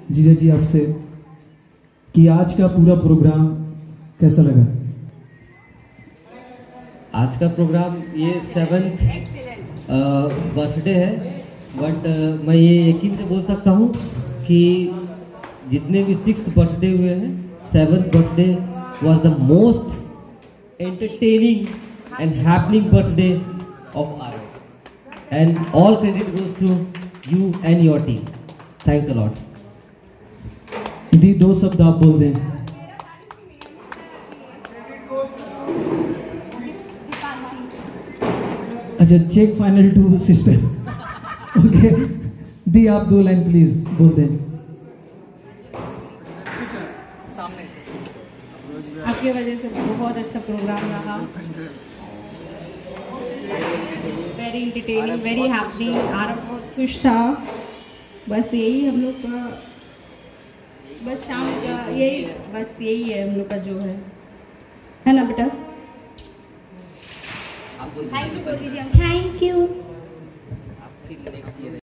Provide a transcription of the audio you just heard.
जीजा जी आपसे कि आज का पूरा प्रोग्राम कैसा लगा? आज का प्रोग्राम ये 7th बर्थडे है, बट मैं ये यकीन से बोल सकता हूँ कि जितने भी 6th बर्थडे हुए हैं, 7th birthday was the most entertaining and happening birthday of our, and all credit goes to you and your team. Thanks a lot. दी दो शब्द आप बोल दें। अच्छा, check final to sister. Okay, दी आप 2 लाइन प्लीज बोल दें। आपकी वजह से बहुत अच्छा प्रोग्राम रहा, very entertaining, very happy. Aarav बहुत खुश था। बस यही हम लोग का, बस शाम का यही है हम लोग का जो है ना बेटा? थैंक यू बोल दीजिए। Thank you.